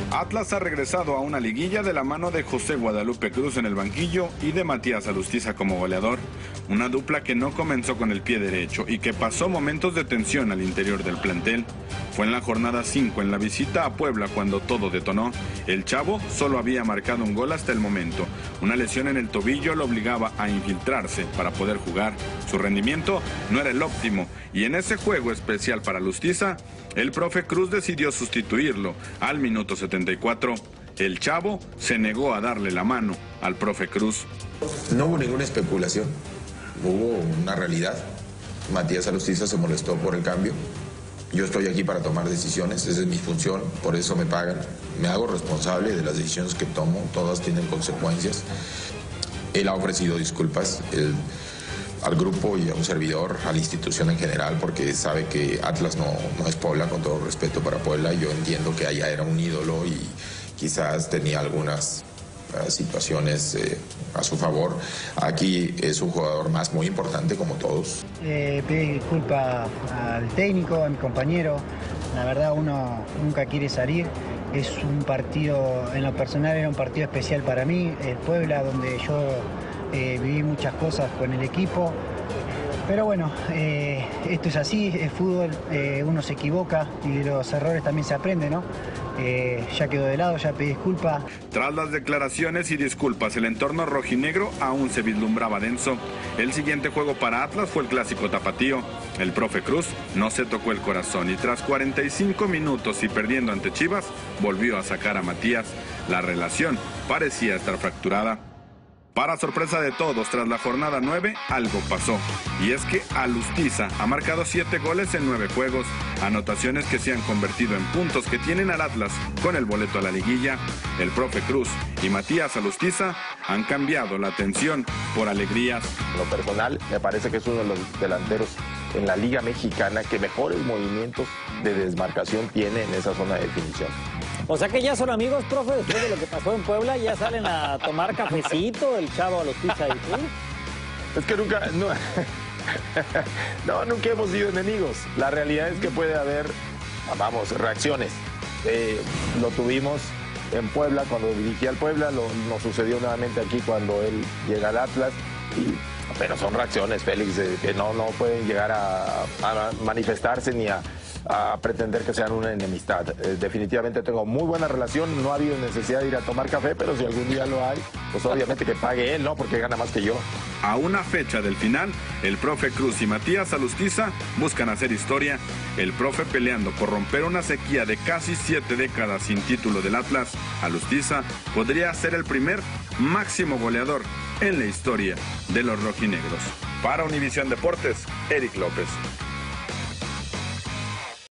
Atlas ha regresado a una liguilla de la mano de José Guadalupe Cruz en el banquillo y de Matías Alustiza como goleador. Una dupla que no comenzó con el pie derecho y que pasó momentos de tensión al interior del plantel. Fue en la jornada 5 en la visita a Puebla cuando todo detonó. El Chavo solo había marcado un gol hasta el momento. Una lesión en el tobillo lo obligaba a infiltrarse para poder jugar. Su rendimiento no era el óptimo y en ese juego especial para Alustiza, el profe Cruz decidió sustituirlo al minuto 74. El Chavo se negó a darle la mano al profe Cruz. No hubo ninguna especulación, hubo una realidad. Matías Alustiza se molestó por el cambio. Yo estoy aquí para tomar decisiones, esa es mi función, por eso me pagan. Me hago responsable de las decisiones que tomo, todas tienen consecuencias. Él ha ofrecido disculpas al grupo y a un servidor, a la institución en general, porque sabe que Atlas no es Puebla, con todo respeto para Puebla. Yo entiendo que allá era un ídolo y quizás tenía algunas situaciones a su favor. Aquí es un jugador más muy importante como todos. Pedí disculpas al técnico, a mi compañero. La verdad uno nunca quiere salir. Es un partido, en lo personal era un partido especial para mí. El Puebla, donde yo viví muchas cosas con el equipo. Pero bueno, esto es así, es fútbol, uno se equivoca y de los errores también se aprende, ¿no? Ya quedó de lado, ya pedí disculpas. Tras las declaraciones y disculpas, el entorno rojinegro aún se vislumbraba denso. El siguiente juego para Atlas fue el clásico tapatío. El profe Cruz no se tocó el corazón y tras 45 minutos y perdiendo ante Chivas, volvió a sacar a Matías. La relación parecía estar fracturada. Para sorpresa de todos, tras la jornada 9, algo pasó. Y es que Alustiza ha marcado 7 goles en 9 juegos. Anotaciones que se han convertido en puntos que tienen al Atlas con el boleto a la liguilla. El profe Cruz y Matías Alustiza han cambiado la tensión por alegrías. En lo personal, me parece que es uno de los delanteros en la Liga Mexicana que mejores movimientos de desmarcación tiene en esa zona de definición. O sea que ya son amigos, profe, después de lo que pasó en Puebla, ya salen a tomar cafecito, el Chavo Alustiza y tú. Es que nunca, nunca hemos sido enemigos. La realidad es que puede haber, reacciones. Lo tuvimos en Puebla cuando dirigía al Puebla, nos sucedió nuevamente aquí cuando él llega al Atlas. Pero son reacciones, Félix, que no pueden llegar a manifestarse ni a pretender que sean una enemistad. Definitivamente tengo muy buena relación, no ha habido necesidad de ir a tomar café, pero si algún día lo hay, pues obviamente que pague él, ¿no? Porque gana más que yo. A una fecha del final, el profe Cruz y Matías Alustiza buscan hacer historia. El profe peleando por romper una sequía de casi 7 décadas sin título del Atlas. Alustiza podría ser el primer máximo goleador en la historia de los rojinegros. Para Univisión Deportes, Eric López.